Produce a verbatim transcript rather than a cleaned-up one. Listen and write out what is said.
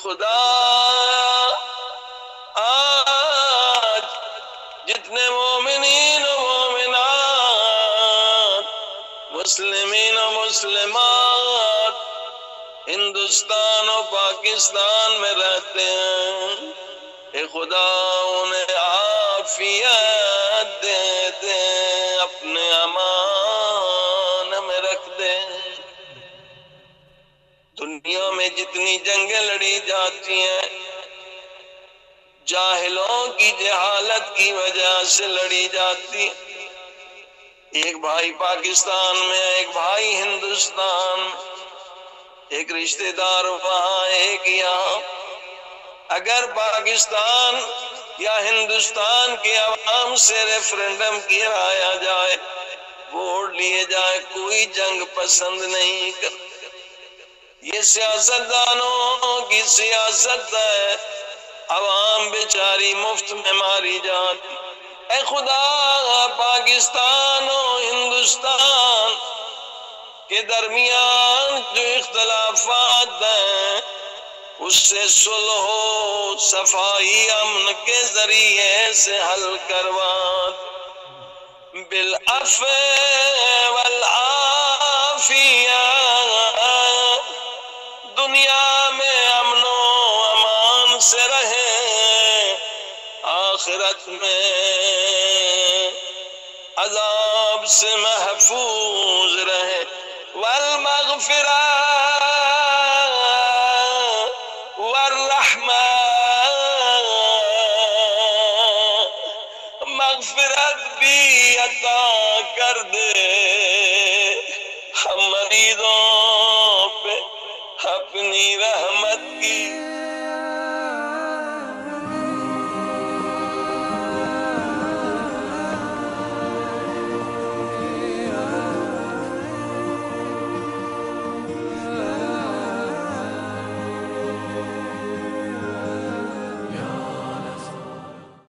خدا آج جتنے مومنین و مومنات، مسلمین و مسلمات ہندوستان و پاکستان میں رہتے ہیں، اے خدا انہیں عافیت دے دے، اپنے امان میں رکھ دے۔ دنیا میں جتنی جنگیں لڑی جاتی ہیں جاہلوں کی جہالت کی وجہ سے لڑی جاتی، ایک بھائی پاکستان میں، ایک بھائی ہندوستان میں، ایک رشتہ دار وہاں، ایک یہاں۔ اگر پاکستان یا ہندوستان کے عوام سے ریفرنڈم کرایا جائے، ووٹ لیے جائے، کوئی جنگ پسند نہیں کرتا۔ یہ سیاستدانوں کی سیاست ہے، عوام بیچاری مفت میں ماری جاتی۔ اے خدا پاکستان و ہندوستان کے درمیان جو اختلافات ہیں اس سے صلح و صفائی امن کے ذریعے سے حل کروا، بالعفو والعافیہ، دنیا میں امن و امان سے رہیں، آخرت میں عذاب سے محفوظ رہیں۔ والمغفرہ والرحمہ، مغفرت بھی عطا کر دے ہم مریضوں پہ اپنی رحمت کی